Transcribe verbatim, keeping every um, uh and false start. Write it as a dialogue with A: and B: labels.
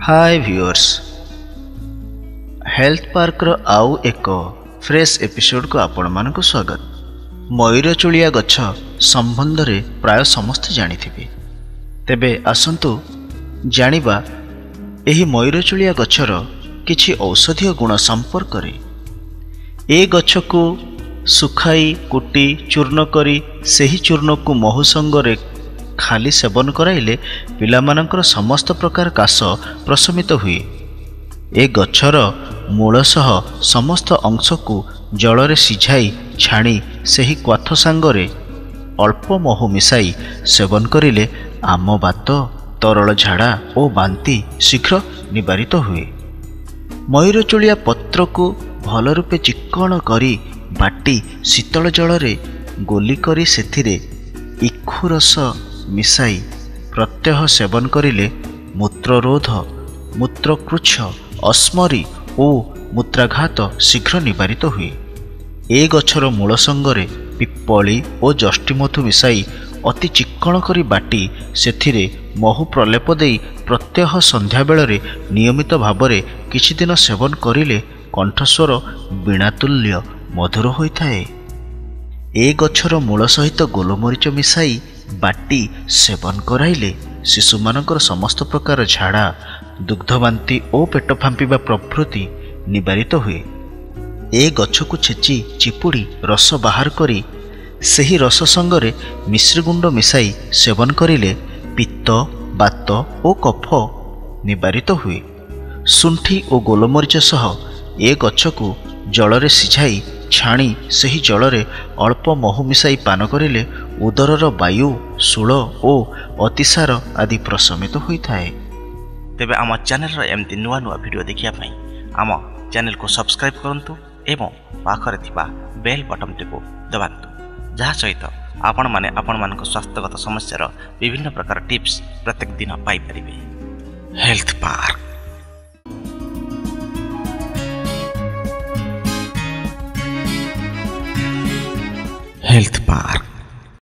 A: हाय viewers, health park रो आउ एक फ्रेश एपिसोड को आपण मानक स्वागत। मयूरचूलिया गछ संबंध रे प्राय समस्त जानिथिबे, तेबे आसंतु जानिबा एही मयूरचूलिया गछर किछि औषधीय गुण संपर्क रे। ए गछ को सुखाई कुटी चूर्ण करी सेही चूर्ण को महु संगरे खाली सेवन कराइले पिलामानकर समस्त प्रकार काश प्रशमित हुए। ए गछर मूल सह समस्त अंश को जलरे सिझाई छाणी सेही क्वाथ सांगरे अल्प महु मिसाई सेवन करिले आम बात तरल झाड़ा और बांति शीघ्र निवारित हुए। मयूरचूलिया पत्र को भल रूपे चिक्कण करी बाटी शीतल जलरे गोली करी सेथिरे इखु रस मिसाई प्रत्यह सेवन करिले मूत्ररोध मूत्रकृच्छ अस्मरी और मूत्राघात शीघ्र निवारित हुए। ए गछर मूल संगरे पिप्पली और जष्टिमधु मिसाई अति चिक्कण करी बाटी सेथिरे महु प्रलेप देई प्रत्यह संध्या बेलरे नियमित भावरे किछि दिन सेवन करिले कंठस्वर वीणातुल्य मधुर होइथाए। ए गछर मूल सहित गोलमरीच मिसाई बाटी सेवन कराइले शिशुमानकर समस्त प्रकार झाड़ा दुग्धबांति और पेट फांपिबा प्रभृति निवारित हुए। ए गछ को छेची चिपुड़ी रस बाहर करी सेही रस संगरे मिश्रगुंड मिसाई सेवन करिले पित्त बात और कफ निवारित हुए। सुंठी और गोलमरीच सह ए गछ को जलरे सिझाई छाणी सेही जलरे अल्प महु मिसाई पान करिले उदरर वायु शूल और अतिसार आदि प्रशमित होइथाए।
B: तेबे आम चैनल एमती नुआ नुआ वीडियो देखिया पई आम चैनल को सब्सक्राइब करंतु एवं पाखरे थिबा बेल बटन टिपो दबांतु, जहा सहित आपण माने आपण मानक स्वास्थ्यगत समस्यार विभिन्न प्रकार टिप्स प्रत्येक दिन पाई परिबे। Health park health park.